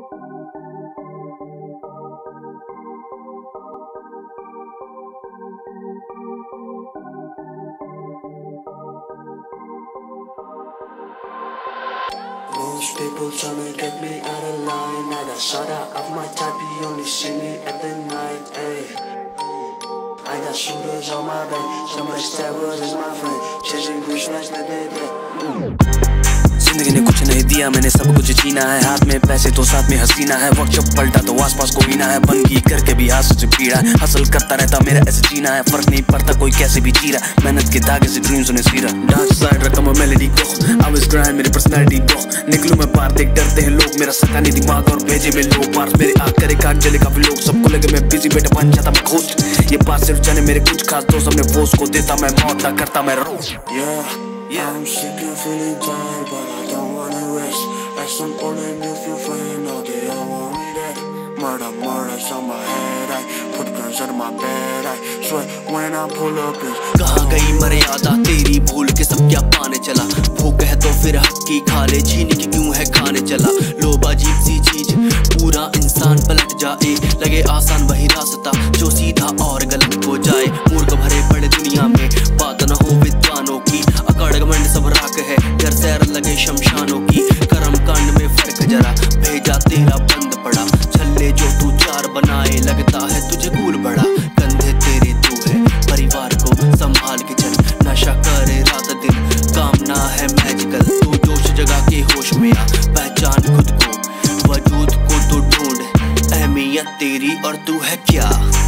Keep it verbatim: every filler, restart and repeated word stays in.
Most people tryna get me out of line. I got shot out of my type, you only see me at the night, ayy. I got shooters on my back, somebody stab what is my friend. Chasing rich nights that they bet. जिंदगी ने कुछ नहीं दिया, मैंने सब कुछ जीना है। हाथ में पैसे तो साथ में हसीना है। वक्त जब पलटा तो आसपास कोई ना है। बंदगी करके भी हाथ से पीड़ा है। हसल करता रहता मेरा ऐसे जीना है। फर्क नहीं पड़ता कोई कैसे भी जी रहा। मेहनत के धागे से ड्रीम्स उन्हें सीरा। डार्क साइड रकम मेलेडी को आई वाज ग्राइंड मेरी पर्सनालिटी को। निकलूं मैं पार देख डरते हैं लोग मेरा सकानी दिमाग और भेजे में लोग पार मेरे आग करे काग जले काफी लोग। सबको लगे मैं बिजी बेटा बन जाता मैं खुश। ये बात सिर्फ जाने मेरे कुछ खास दोस्त। अपने बोस को देता मैं मौत ना करता मैं रोज। Yeah, I'm sick and feeling tired, but I don't wanna rest. Like some old and if you friend, all they all want me dead. Murder, murder's on my head. I put guns under my bed. I sweat when I pull up. कहाँ गई मर्यादा तेरी, भूल के सब क्या पाने चला। भूख है तो फिर हक की खा ले, छीने की क्यों है खाने चला। लोभ अजीब सी चीज, पूरा इंसान पलट जाए। लगे आसान वही रास्ता जो सीधा और गलत हो जाए। मूर्ख भरे पड़े दुनिया में, बात न हो विद्वानों की। अकड़ घमंड सब राख है, घर सैर लगे शमशानों की। कर्म कांड में फर्क जरा, भेजा तेरा बंद पड़ा। छल्ले जो तू चार बनाए, लगता है तुझे कूल बड़ा। कंधे तेरे तू है, परिवार को संभाल के चल। नशा करे रात दिन, काम ना है मैजिकल। तू जोश जगा के होश में आ, पहचान खुद को, वजूद को तो ढूंढ। अहमियत तेरी और तू है क्या।